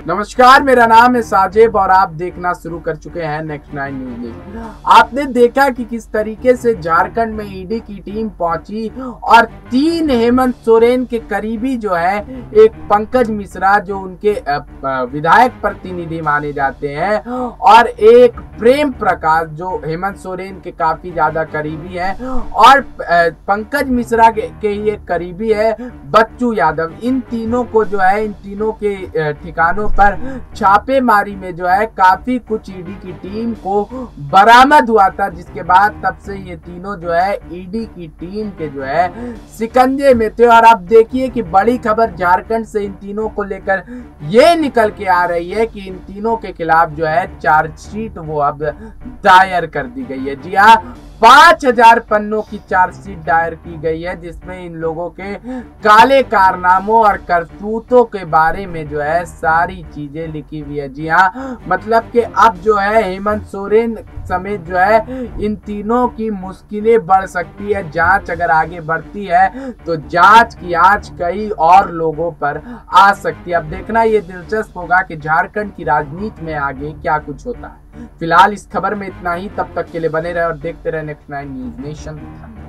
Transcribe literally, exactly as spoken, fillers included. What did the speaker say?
नमस्कार, मेरा नाम है साजिब और आप देखना शुरू कर चुके हैं नेक्स्ट नाइन न्यूज। आपने देखा कि किस तरीके से झारखंड में ईडी की टीम पहुंची और तीन हेमंत सोरेन के करीबी जो है, एक पंकज मिश्रा जो उनके विधायक प्रतिनिधि माने जाते हैं और एक प्रेम प्रकाश जो हेमंत सोरेन के काफी ज्यादा करीबी है और पंकज मिश्रा के, के ही एक करीबी है बच्चू यादव। इन तीनों को जो है, इन तीनों के ठिकानों पर छापेमारी में जो है काफी कुछ ईडी की टीम को बरामद हुआ था, जिसके बाद तब से ये तीनों जो है ईडी की टीम के जो है शिकंजे में थे। और अब देखिए कि बड़ी खबर झारखंड से इन तीनों को लेकर ये निकल के आ रही है कि इन तीनों के खिलाफ जो है चार्जशीट वो अब दायर कर दी गई है। जी हाँ, पांच हजार पन्नों की चार्जशीट दायर की गई है, जिसमें इन लोगों के काले कारनामों और करतूतों के बारे में जो है सारी चीजें लिखी हुई है। जी हाँ, मतलब कि अब जो है हेमंत सोरेन समेत जो है इन तीनों की मुश्किलें बढ़ सकती है। जांच अगर आगे बढ़ती है तो जांच की आंच कई और लोगों पर आ सकती है। अब देखना ये दिलचस्प होगा कि झारखंड की राजनीति में आगे क्या कुछ होता है। फिलहाल इस खबर में इतना ही। तब तक के लिए बने रहे और देखते रहे नेक्स्ट नाइन न्यूज नेशन।